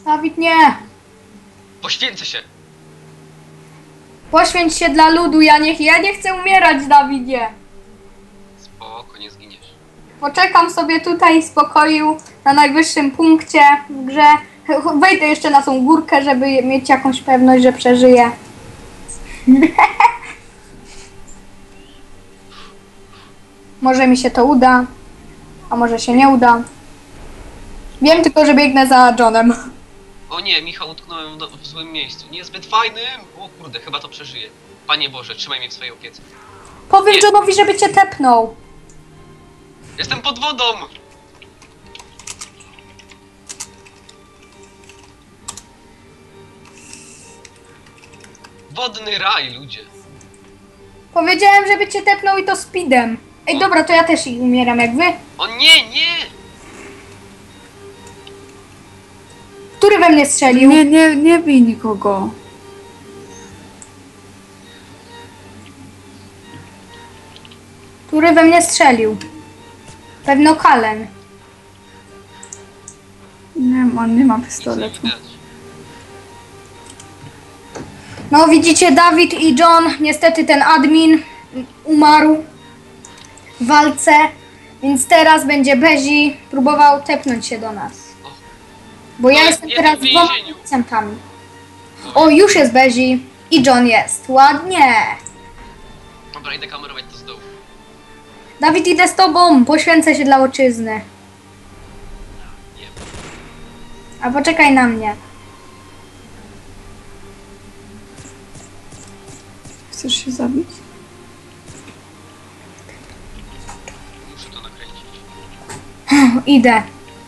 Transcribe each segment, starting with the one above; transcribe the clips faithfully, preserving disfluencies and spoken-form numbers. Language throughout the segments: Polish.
Dawid, nie! Poświęcę się! Poświęć się dla ludu, ja nie, ja nie chcę umierać, Dawidzie! Spoko, nie zginiesz. Poczekam sobie tutaj w spokoju, na najwyższym punkcie w grze. Wejdę jeszcze na tą górkę, żeby mieć jakąś pewność, że przeżyję. Może mi się to uda, a może się nie uda. Wiem tylko, że biegnę za Johnem. O nie, Michał, utknąłem w, w złym miejscu. Niezbyt fajnym! O kurde, chyba to przeżyję. Panie Boże, trzymaj mnie w swojej opiece. Powiem Nie. Johnowi, żeby cię tepnął. Jestem pod wodą! Wodny raj, ludzie. Powiedziałem, żeby cię tepnął i to speedem. Ej, dobra, to ja też umieram jak wy. O nie, nie! Który we mnie strzelił? Nie, nie, nie bij nikogo. Który we mnie strzelił? Pewno Kalen. Nie, on nie ma Nic nie pistoletu. widać. No widzicie, Dawid i John, niestety ten admin umarł w walce, więc teraz będzie Bezi próbował tepnąć się do nas. O. Bo ja No, jestem jestem teraz w dwoma więzieniu. policjantami. O, już jest Bezi i John jest. Ładnie. Dobra, idę kamerować to z dołu. Dawid, idę z tobą, poświęcę się dla ojczyzny. Nie. A poczekaj na mnie. Chcesz się zabić? Muszę to nakręcić. Idę.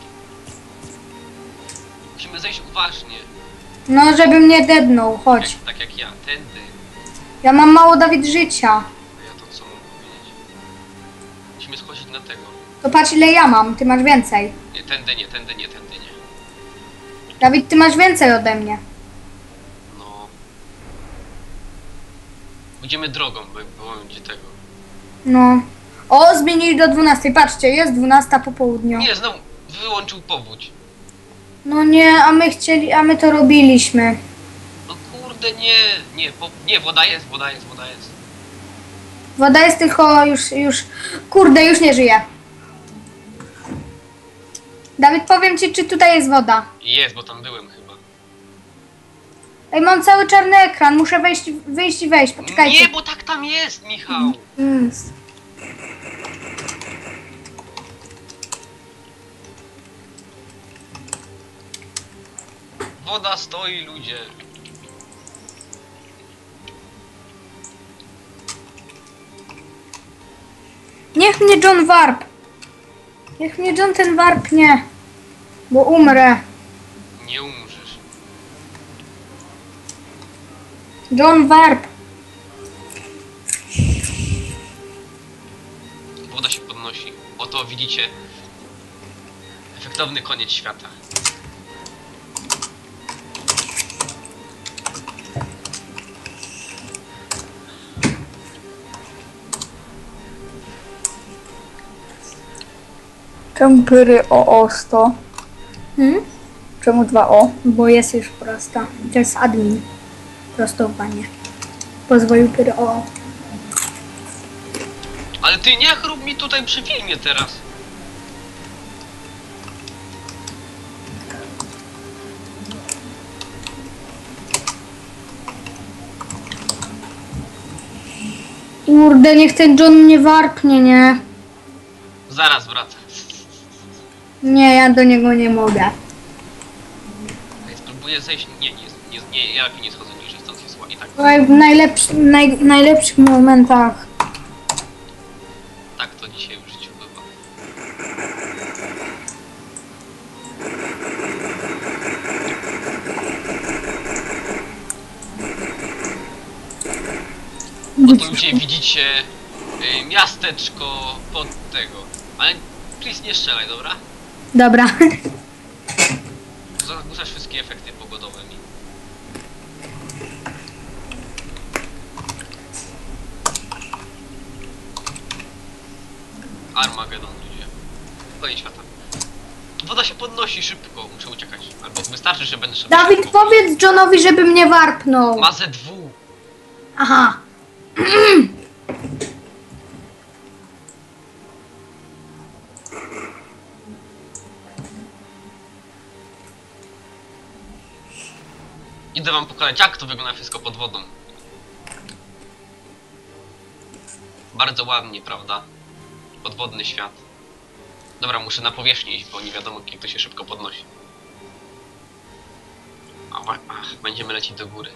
Musimy zejść uważnie. No, żeby mnie dednął, Jak, chodź. tak jak ja. Tędy. Ja mam mało, Dawid, życia. A ja to co mam powiedzieć? Musimy schodzić na tego. To patrz, ile ja mam, ty masz więcej. Nie, tędy nie, tędy nie, tędy nie. Dawid, ty masz więcej ode mnie. No. Pójdziemy drogą, bo bo będzie tego. No. O, zmienili do dwunastej. Patrzcie, jest dwunasta po południu. Nie, znowu wyłączył powódź. No nie, a my chcieli, a my to robiliśmy. No kurde, nie, nie, po, nie, woda jest, woda jest, woda jest. Woda jest tylko już, już, kurde, już nie żyje. Dawid, powiem ci, czy tutaj jest woda. Jest, bo tam byłem chyba. Ej, mam cały czarny ekran, muszę wejść, wyjść i wejść, poczekajcie. Nie, bo tak tam jest, Michał. Jest. Woda stoi, ludzie. Niech mnie John warp. Niech mnie John ten warpnie, bo umrę. Nie umrzesz. John warp. Woda się podnosi. Oto widzicie efektowny koniec świata. Czemu pyry o o sto? Hmm? Czemu dwa o? Bo jest już prosta. To jest admin. Prostowanie. Pozwolił pyry o. Ale ty nie chrób mi tutaj przy filmie teraz. Kurde, niech ten John mnie warpnie, nie? Zaraz wracam. Nie, ja do niego nie mogę. Ej, spróbuję zejść. Nie, nie, nie, nie, ja lepiej nie schodzę niżej, stąd jest ładnie. Tak, Słuchaj, w najlepszy, naj, najlepszych momentach. tak to dzisiaj w życiu bywa. Oto ludzie widzicie y, miasteczko pod tego. Ale please nie strzelaj, dobra? Dobra. Zagłuszasz wszystkie efekty pogodowe mi. Armageddon, ludzie. Koniec świata. Woda się podnosi szybko, muszę uciekać. Albo wystarczy, że będę szedł Dawid, szybko. powiedz Johnowi, żeby mnie warpnął. Ma Z W. Aha. Idę wam pokazać, jak to wygląda wszystko pod wodą. Bardzo ładnie, prawda? Podwodny świat. Dobra, muszę na powierzchnię iść, bo nie wiadomo, jak to się szybko podnosi. Ach, ach, będziemy lecieć do góry.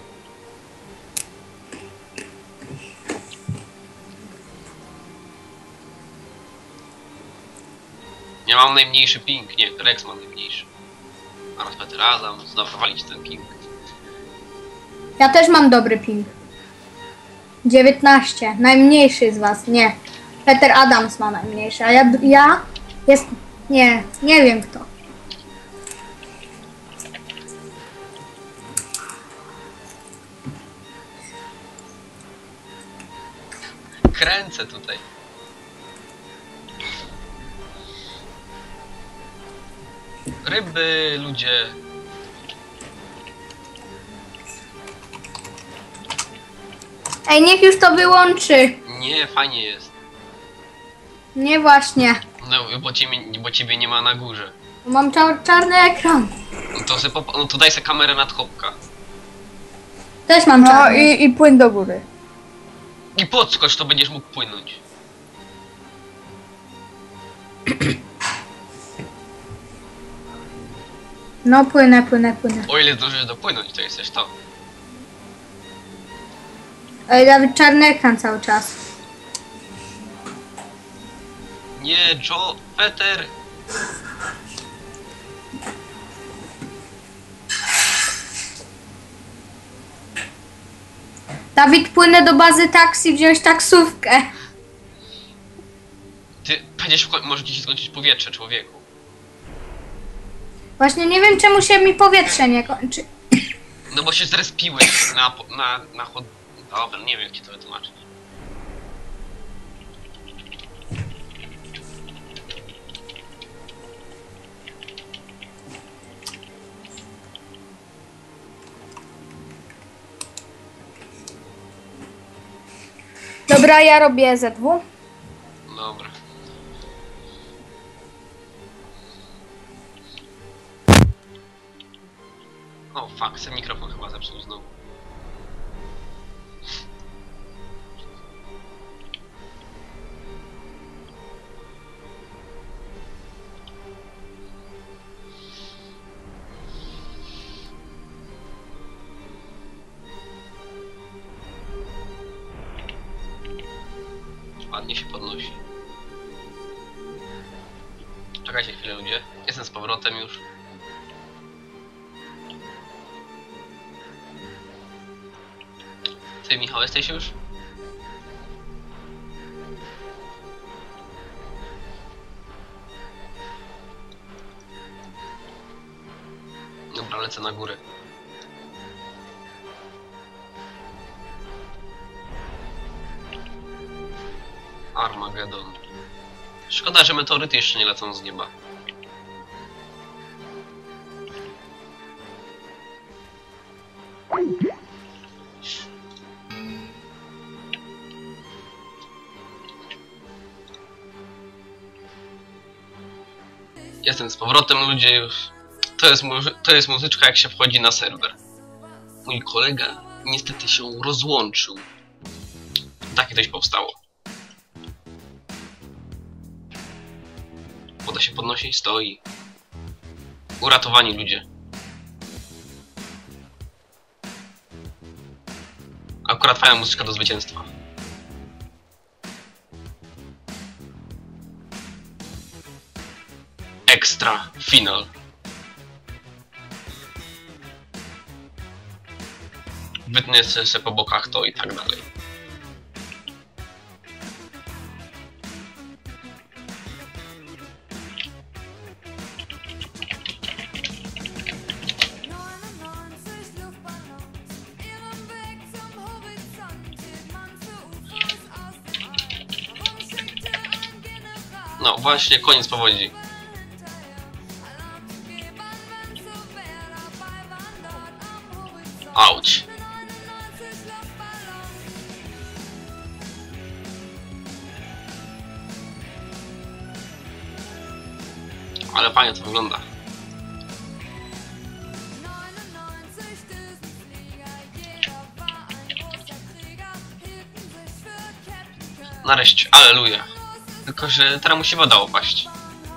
Ja mam najmniejszy ping, nie, Rex ma najmniejszy. Oraz Peter Adam, dobra, walić ten ping. Ja też mam dobry ping. dziewiętnaście. Najmniejszy z was. Nie. Peter Adams ma najmniejszy, a ja, ja jest... Nie, nie wiem kto. Kręcę tutaj. Ryby, ludzie. Ej, niech już to wyłączy. Nie, fajnie jest. Nie właśnie. No, bo ciebie, bo ciebie nie ma na górze. Bo mam czar czarny ekran. No to, se pop no to daj sobie kamerę nad chopka. Też mam No czarny. i, i płyn do góry. I podskocz, to będziesz mógł płynąć. No płynę, płynę, płynę. O ile zdążysz dopłynąć, to jesteś to. Ej, Dawid, czarny ekran cały czas. Nie, Joe, Peter. Dawid, płynę do bazy taksi wziąć taksówkę. Ty, będziesz, może ci się skończyć powietrze, człowieku. Właśnie nie wiem, czemu się mi powietrze nie kończy. No bo się zrespiłeś na, na, na chod... Dobra, nie wiem, jak ci to wytłumaczyć. Dobra, ja robię Z W. Dobra. O, fuck, ten mikrofon chyba zepsuł znowu. Ładnie się podnosi. Czekajcie chwilę, ludzie. Jestem z powrotem już. Ty, Michał, jesteś już? Dobra, lecę na górę. Armageddon. Szkoda, że meteoryty jeszcze nie lecą z nieba. Jestem z powrotem, ludzie, już. To jest, to jest muzyczka, jak się wchodzi na serwer. Mój kolega niestety się rozłączył. Takie coś powstało. Woda się podnosi i stoi. Uratowani ludzie. Akurat fajna muzyczka do zwycięstwa. Extra final. Wytnę sobie po bokach to i tak dalej. No właśnie, koniec powodzi. Auć. Ale fajnie to wygląda. Nareszcie, aleluja. Tylko że teraz musi woda opaść.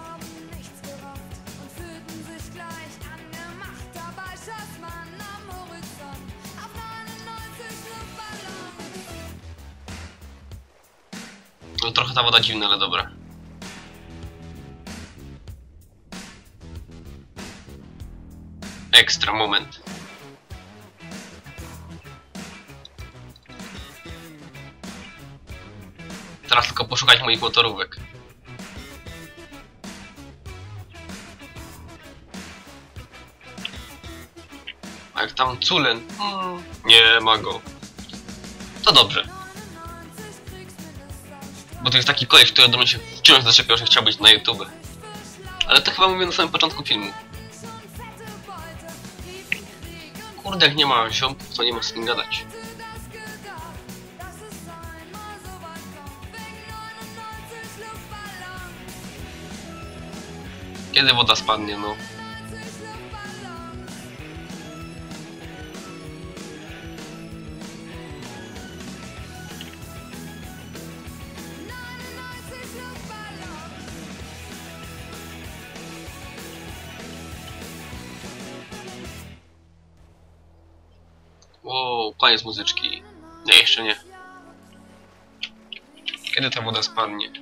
No trochę ta woda dziwna, ale dobra. Ekstra moment. Teraz tylko poszukać moich motorówek. A jak tam Culen? Hmm, nie ma go. To dobrze. Bo to jest taki koleś, który do mnie się wciąż zaczepiał, że chciał być na YouTube. Ale to chyba mówię na samym początku filmu. Kurde, jak nie ma ziomków, to nie ma z kim gadać. Kiedy woda spadnie, no? Wow, koniec muzyczki. Nie, jeszcze nie. Kiedy ta woda spadnie?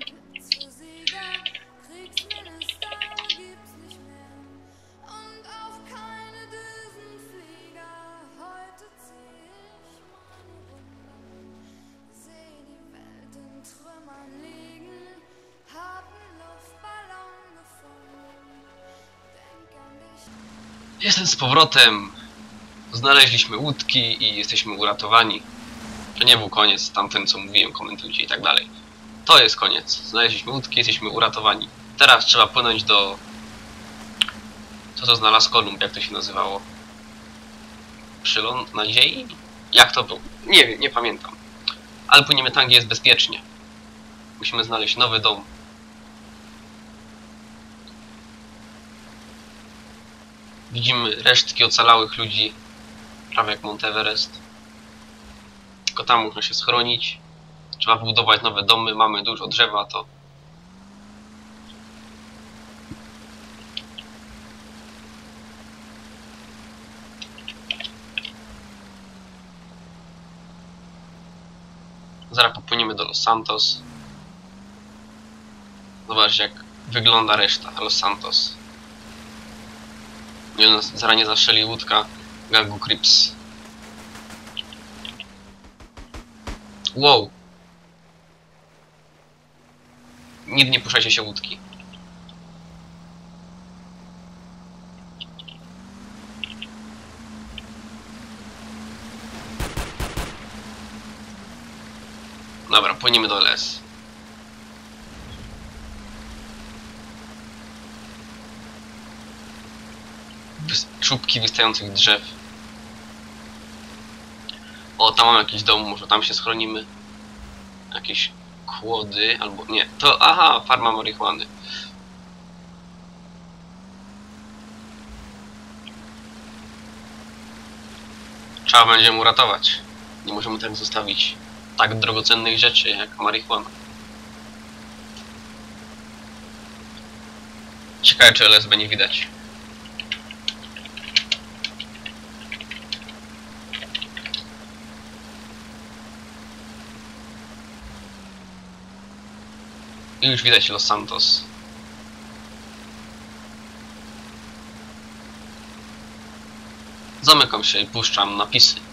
Jestem z powrotem. Znaleźliśmy łódki i jesteśmy uratowani. To nie był koniec, tamten co mówiłem, komentujcie i tak dalej. To jest koniec. Znaleźliśmy łódki, jesteśmy uratowani. Teraz trzeba płynąć do... Co to znalazł Kolumb, jak to się nazywało? Przyląd nadziei? Jak to było? Nie wiem, nie pamiętam. Ale płyniemy tam, gdzie jest bezpiecznie. Musimy znaleźć nowy dom. Widzimy resztki ocalałych ludzi, prawie jak Mount Everest. Tylko tam można się schronić. Trzeba budować nowe domy, mamy dużo drzewa, to... Zaraz popłyniemy do Los Santos. Zobacz, jak wygląda reszta Los Santos. Nie, zaraz nie zastrzeli łódka gangu Crips. Wow. Nigdy nie puszczajcie się łódki. Dobra, płyniemy do L S. Czubki wystających drzew. O, tam mam jakiś dom, może tam się schronimy. Jakieś kłody, albo nie. To, aha, farma marihuany. Trzeba będzie ją uratować. Nie możemy tak zostawić tak drogocennych rzeczy jak marihuana. Ciekawe, czy L S B nie widać. I już widać Los Santos. Zamykam się i puszczam napisy.